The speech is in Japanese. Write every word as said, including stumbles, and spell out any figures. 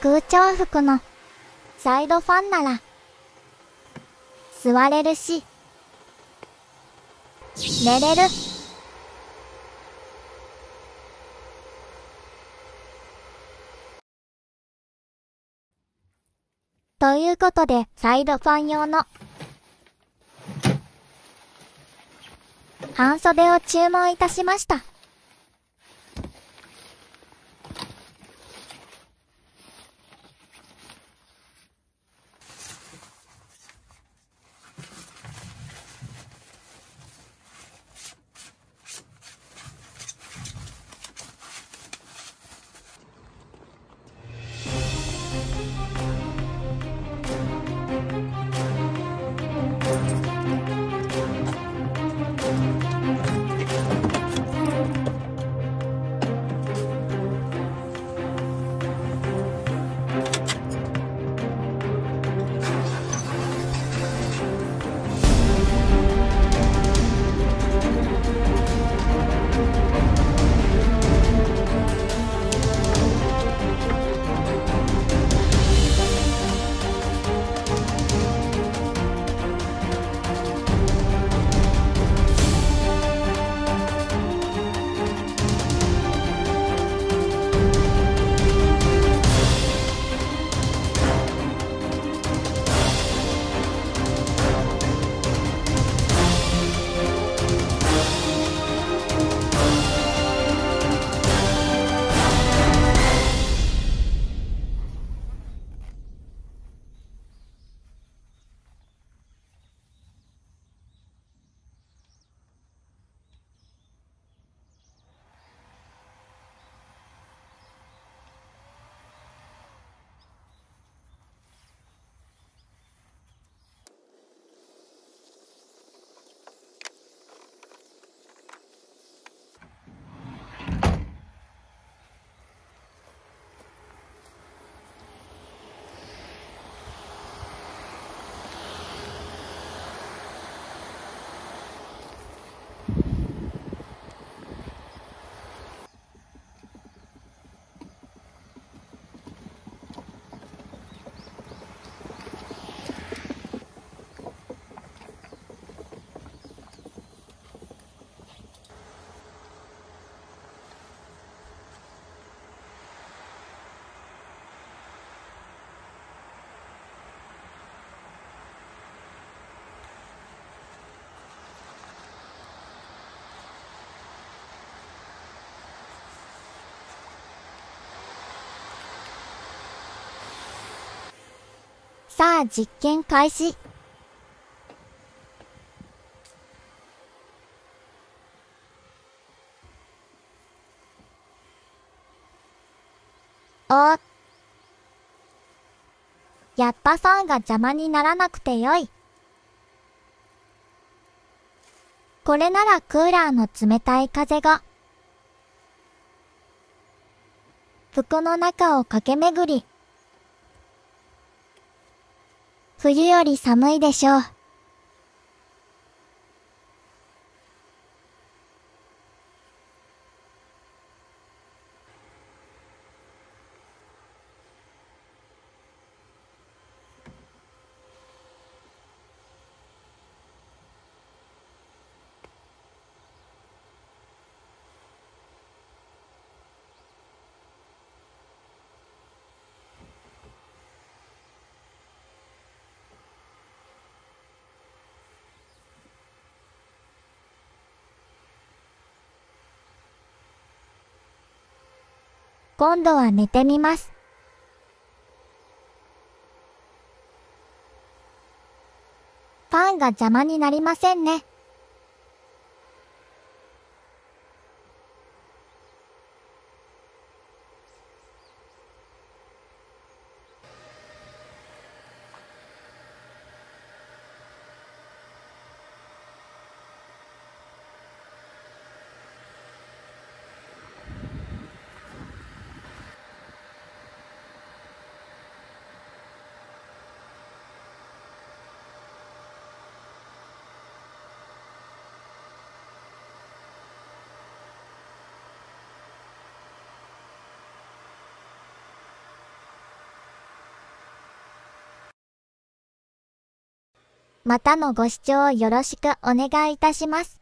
空調服のサイドファンなら座れるし寝れる。ということでサイドファン用の半袖を注文いたしました。さあ実験開始。お、やっぱファンが邪魔にならなくてよい。これならクーラーの冷たい風が服の中を駆け巡り、冬より寒いでしょう。今度は寝てみます。ファンが邪魔になりませんね。 またのご視聴よろしくお願いいたします。